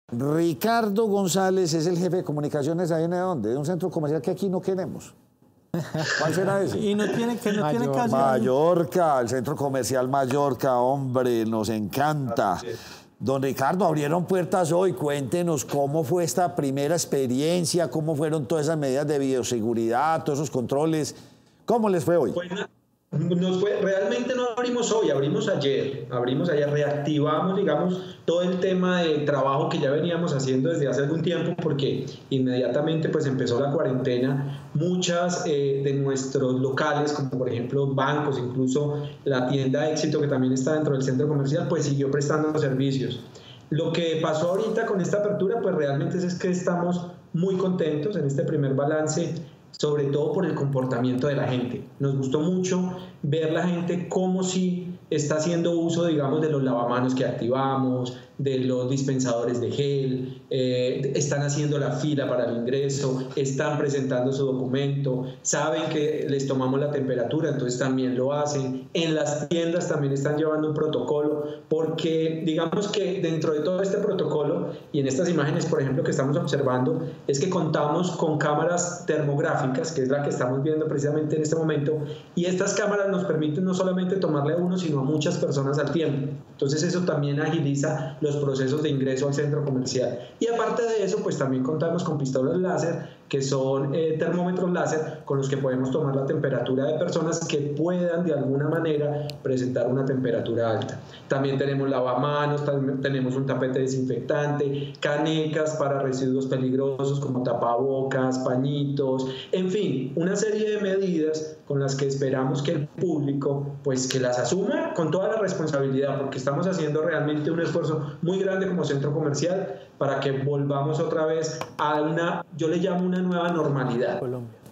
Ricardo González es el jefe de comunicaciones ahí en dónde, de un centro comercial que aquí no queremos. ¿Cuál será ese? Y no tiene casi... Mallorca, el centro comercial Mallorca, hombre, nos encanta. Don Ricardo, abrieron puertas hoy, cuéntenos cómo fue esta primera experiencia, cómo fueron todas esas medidas de bioseguridad, todos esos controles, ¿cómo les fue hoy? Pues, realmente no abrimos hoy, abrimos ayer, reactivamos, digamos, todo el tema de trabajo que ya veníamos haciendo desde hace algún tiempo, porque inmediatamente pues empezó la cuarentena. Muchas de nuestros locales, como por ejemplo bancos, incluso la tienda Éxito, que también está dentro del centro comercial, pues siguió prestando servicios. Lo que pasó ahorita con esta apertura, pues realmente es que estamos muy contentos en este primer balance, sobre todo por el comportamiento de la gente. Nos gustó mucho ver la gente cómo sí está haciendo uso, digamos, de los lavamanos que activamos, de los dispensadores de gel, están haciendo la fila para el ingreso, están presentando su documento, saben que les tomamos la temperatura, entonces también lo hacen. En las tiendas también están llevando un protocolo, porque digamos que dentro de todo este protocolo, y en estas imágenes, por ejemplo, que estamos observando, es que contamos con cámaras termográficas, que es la que estamos viendo precisamente en este momento, y estas cámaras nos permiten no solamente tomarle a uno, sino a muchas personas al tiempo. Entonces eso también agiliza los procesos de ingreso al centro comercial. Y aparte de eso, pues también contamos con pistolas láser, que son termómetros láser con los que podemos tomar la temperatura de personas que puedan de alguna manera presentar una temperatura alta. También tenemos lavamanos, tenemos un tapete desinfectante, canecas para residuos peligrosos como tapabocas, pañitos, en fin, una serie de medidas con las que esperamos que el público pues que las asuma con toda la responsabilidad, porque estamos haciendo realmente un esfuerzo muy grande como centro comercial para que volvamos otra vez a una, yo le llamo una nueva normalidad.